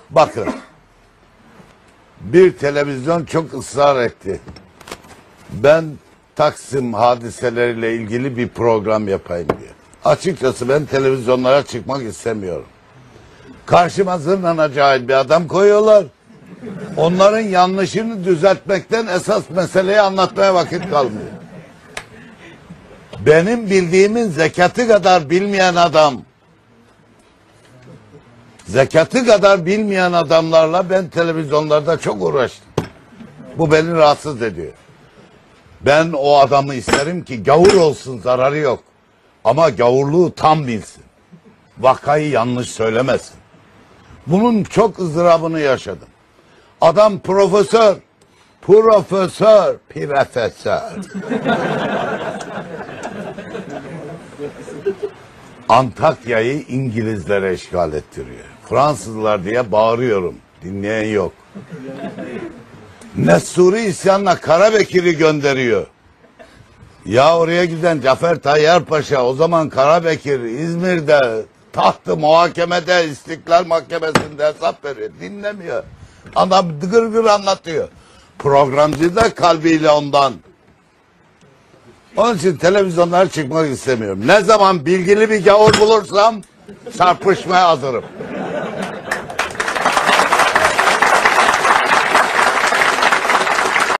Bakın. Bir televizyon çok ısrar etti. Ben Taksim hadiseleriyle ilgili bir program yapayım diye. Açıkçası ben televizyonlara çıkmak istemiyorum. Karşıma zırnana cahil bir adam koyuyorlar. Onların yanlışını düzeltmekten esas meseleyi anlatmaya vakit kalmıyor. Benim bildiğimin zekatı kadar bilmeyen adam, zekatı kadar bilmeyen adamlarla ben televizyonlarda çok uğraştım. Bu beni rahatsız ediyor. Ben o adamı isterim ki gavur olsun, zararı yok. Ama gavurluğu tam bilsin. Vakayı yanlış söylemesin. Bunun çok ızdırabını yaşadım. Adam profesör. Antakya'yı İngilizlere işgal ettiriyor. Fransızlar diye bağırıyorum. Dinleyen yok. Nessuri isyanla Karabekir'i gönderiyor. Ya oraya giden Cafer Tayyar Paşa o zaman Karabekir İzmir'de tahtı muhakemede İstiklal Mahkemesi'nde hesap veriyor. Dinlemiyor. Adam gır gır anlatıyor. Programcı da kalbiyle ondan. Onun için televizyonlara çıkmak istemiyorum. Ne zaman bilgili bir gavur bulursam çarpışmaya hazırım.